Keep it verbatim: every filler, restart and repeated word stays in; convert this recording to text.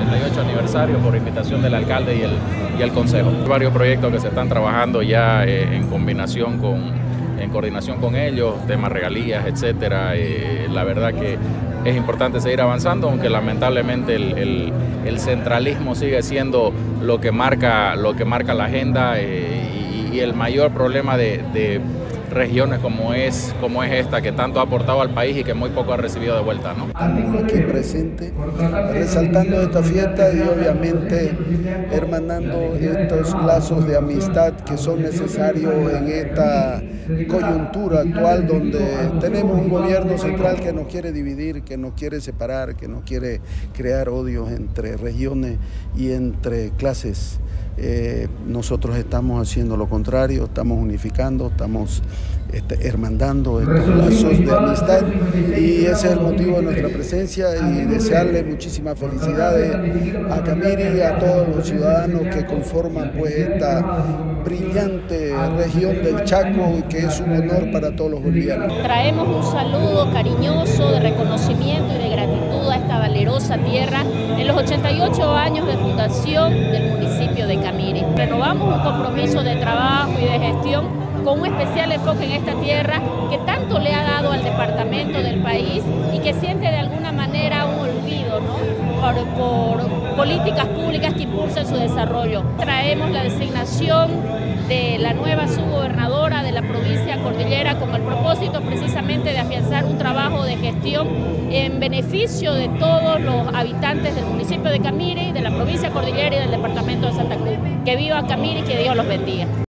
ochenta y ocho aniversario por invitación del alcalde y el, y el consejo. Varios proyectos que se están trabajando ya eh, en combinación con, en coordinación con ellos, temas regalías, etcétera. Eh, la verdad que es importante seguir avanzando, aunque lamentablemente el, el, el centralismo sigue siendo lo que marca, lo que marca la agenda eh, y, y el mayor problema de, de regiones como es, como es esta, que tanto ha aportado al país y que muy poco ha recibido de vuelta, ¿no? Estamos aquí presentes, resaltando esta fiesta y obviamente hermanando estos lazos de amistad que son necesarios en esta coyuntura actual donde tenemos un gobierno central que nos quiere dividir, que nos quiere separar, que nos quiere crear odios entre regiones y entre clases. Eh, nosotros estamos haciendo lo contrario, estamos unificando, estamos este, hermandando estos lazos de amistad y ese es el motivo de nuestra presencia y desearle muchísimas felicidades a Camiri y a todos los ciudadanos que conforman pues esta brillante región del Chaco, que es un honor para todos los bolivianos. Traemos un saludo cariñoso de reconocimiento y de gratitud a esta valerosa tierra en los ochenta y ocho años de fundación del municipio de Camiri. Renovamos un compromiso de trabajo y de gestión con un especial enfoque en esta tierra que tanto le ha dado al departamento del país y que siente de alguna manera un olvido, ¿no? por, por políticas públicas que impulsen su desarrollo. Traemos la designación de la nueva subgobernadora de la provincia Cordillera con el propósito precisamente de afianzar un trabajo de gestión en beneficio de todos los habitantes del municipio de Camiri, de la provincia Cordillera y del departamento de Santa Cruz. Que viva Camiri y que Dios los bendiga.